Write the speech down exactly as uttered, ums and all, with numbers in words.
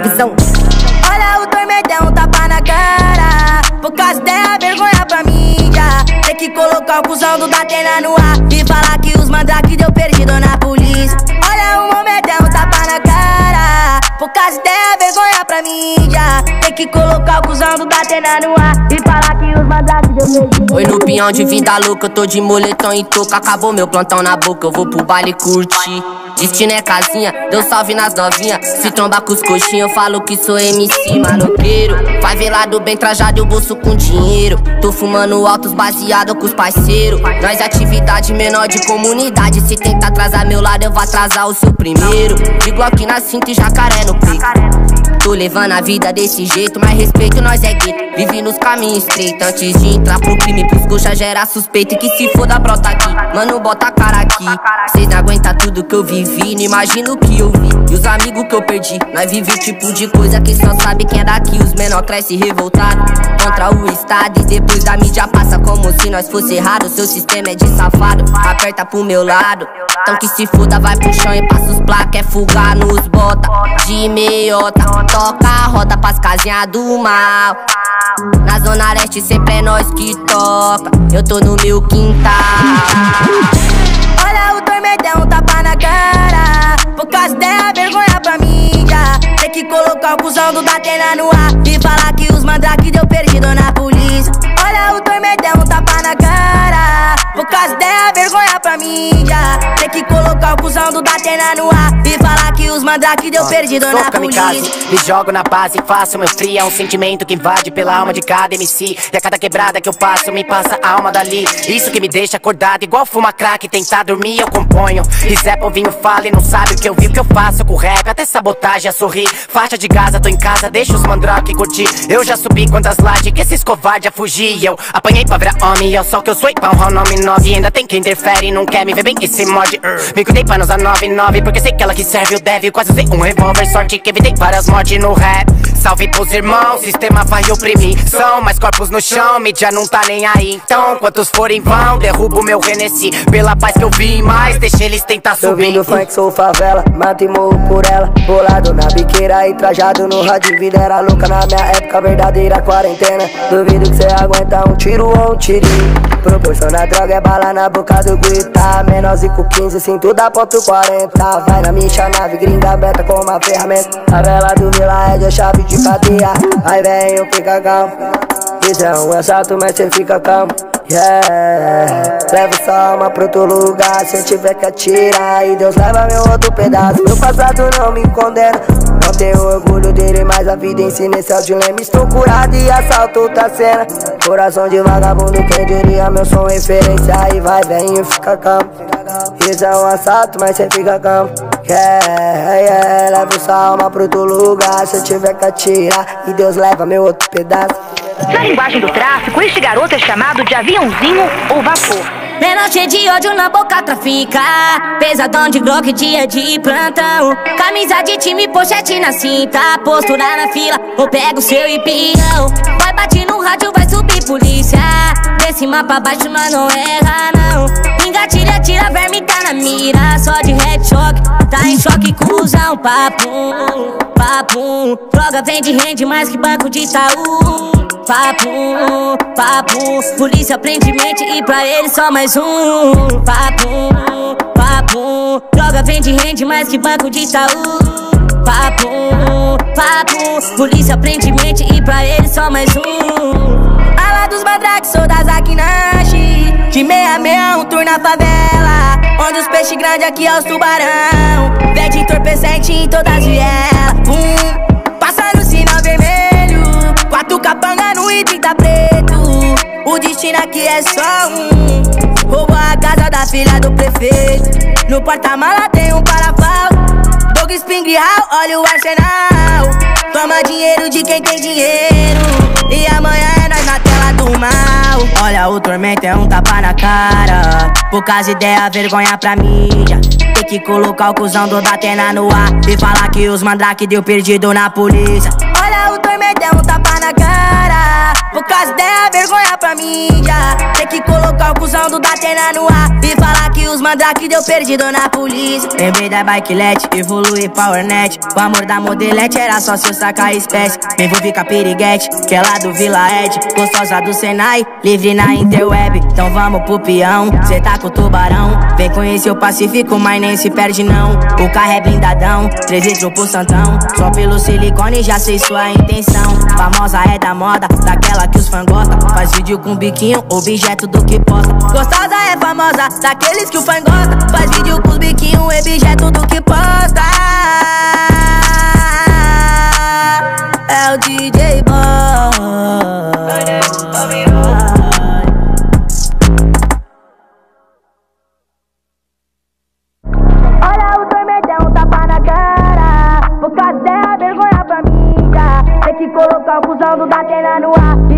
visão. Olha o tormentão, tapa na cara. Poucas ideias, vergonha pra mídia. Tem que colocar o cuzão do Datena no ar e falar que os mandrake deu perdido na polícia. Olha o momentão, tapa na cara. Poucas ideias, vergonha pra mídia. Tem que colocar o cuzão do Datena no ar e falar que os mandrake deu perdido. Oi, no pinhão de vida louca, eu tô de moletom e touca. Acabou meu plantão na boca, eu vou pro baile curtir. Destino é casinha, deu salve nas novinha. Se tromba com os coxinhos, eu falo que sou M C maloqueiro. Favelado bem trajado e o bolso com dinheiro. Tô fumando altos baseado com os parceiros. Nós atividade menor de comunidade. Se tentar atrasar meu lado, eu vou atrasar o seu primeiro. De Glock na cinta e jacaré no peito. Tô levando a vida desse jeito, mas respeito nós é gueto. Vive nos caminhos estreitos, antes de entrar pro crime. Pros coxa gera suspeito e que se foda brota aqui. Mano, bota a cara aqui. Cês não aguentam tudo que eu vivi, não imagino o que eu vi. E os amigos que eu perdi, nós vive tipo de coisa que só sabe quem é daqui. Os menor cresce revoltado contra o estado e depois da mídia passa como se nós fosse errado. Seu sistema é de safado, aperta pro meu lado. Então que se foda, vai pro chão e passa os placa. É fugar nos bota de meiota. Toca a roda pras casinhas do mal. Na zona leste sempre é nós que toca. Eu tô no meu quintal. Olha o tormentão, tapa na cara. Poucas ideias, vergonha pra mídia. Tem que colocar o cuzão do Datena no ar e falar que os mandrake deu perdido na polícia. Olha o tormentão, tapa na cara. Poucas ideias, vergonha pra mídia. Tem que colocar o cuzão do Datena no ar e falar que os mandrake deu perdido na polícia. Me jogo na base, faço meu free. É um sentimento que invade pela alma de cada M C. E a cada quebrada que eu passo, me passa a alma dali. Isso que me deixa acordado, igual fuma crack. Tentar dormir, eu componho. E Zé Povinho fala e não sabe o que eu vi. O que eu faço com rap, até sabotagem a sorrir. Faixa de Gaza, tô em casa, deixa os mandrake curtir. Eu já subi quantas lajes, que esses covardes a fugir. Eu apanhei pra virar homem, é só que eu sou e pau, o nome nove. E ainda tem quem interfere, não quer me ver bem que se morde. uh. Me cuidei pra não usar nove nove, porque sei que ela que serve o deve. Quase usei um revólver, sorte que evitei várias mortes no rap. Salve pros irmãos, sistema vai oprimir. São mais corpos no chão, mídia não tá nem aí. Então, quantos forem vão, derrubo meu Renesci. Pela paz que eu vi, mas deixa eles tentar subir. Eu vim do funk, sou favela, mato e morro por ela. Bolado na biqueira e trajado no rádio. Vida era louca na minha época, verdadeira quarentena. Duvido que cê aguenta um tiro ou um tirinho. Proporciona droga, é bala na boca do grita. Menorzinho com quinze, cinto da ponto quarenta. Vai na minha nave, gringa aberta com uma ferramenta. A vela do Vila é de chave de cadeia. Aí vem, fica calmo. Isso é um assalto, mas cê fica calmo. Yeah. Levo sua alma pra outro lugar. Se eu tiver que atirar, e Deus leva meu outro pedaço. Meu passado não me condena, não tenho orgulho dele, mas a vida ensina esse dilema. Estou curado e assalto outra cena. Coração de vagabundo, quem diria, meu som referência. Aí vai, vem e fica calmo. Isso é um assalto, mas cê fica calmo. Yeah, yeah. Levo sua alma pra outro lugar. Se eu tiver que atirar, e Deus leva meu outro pedaço. Na linguagem do tráfico, este garoto é chamado de aviãozinho ou vapor. Menor cheio de ódio na boca trafica. Pesadão de Glock, dia de plantão. Camisa de time, pochete na cinta. Postura na fila, ou pega o seu empião. Vai bate no rádio, vai subir polícia. De cima pra baixo nós não erra não. Engatilha, tira, verme tá na mira. Só de headshot, tá em choque, cuzão. Papum, papum. Droga vende, rende mais que banco de Itaú. Papum, papum. Polícia prende mente e pra ele só mais um. Papum, papum. Droga vende, rende mais que banco de Itaú. Papum, papum. Polícia prende mente e pra ele só mais um. Ala dos mandrake, sou da Zakinashi. De meia meia, um tour na favela. Onde os peixes grandes, aqui é os tubarão. Vende entorpecente em todas as vielas. Pum, passa no sinal vermelho. Quatro capanga no e trinta preto. O destino aqui é só um. Roubou a casa da filha do prefeito. No porta-mala tem um parafal. Dog Spring Hall, olha o arsenal. Toma dinheiro de quem tem dinheiro. E amanhã é nós na tela do mal. Olha o tormento, é um tapa na cara. Poucas ideias, vergonha pra mídia. Tem que colocar o cuzão do Datena no ar e falar que os mandrake deu perdido na polícia. Olha o tormento, é um tapa na cara. poucas ideias, vergonha pra mídia. Tem que colocar o cuzão do Datena no ar e falar que os mandrake deu perdido na polícia. Lembrei da Bikelete, evolui Powernet. O amor da modelete era só se eu sacar a espécie. Me envolvi com a piriguete, que é lá do Vila Ed. Gostosa do Senai, livre na interweb. Então vamos pro peão, cê tá com o tubarão. Vem conhecer o Pacífico, mas nem se perde não. O carro é blindadão, três litros pro Santão. Só pelo silicone já sei sua intenção. Famosa é da moda, daquela que os fãs gostam. Faz vídeo com biquinho, objeto do que posta. Gostosa é famosa, daqueles que o fã gosta. Faz vídeo com os biquinhos, objeto do que posta. É o D J Boy. Olha o tormentão, tapa na cara. Poucas ideias, vergonha pra mídia. Tem que colocar o cuzão do Datena no ar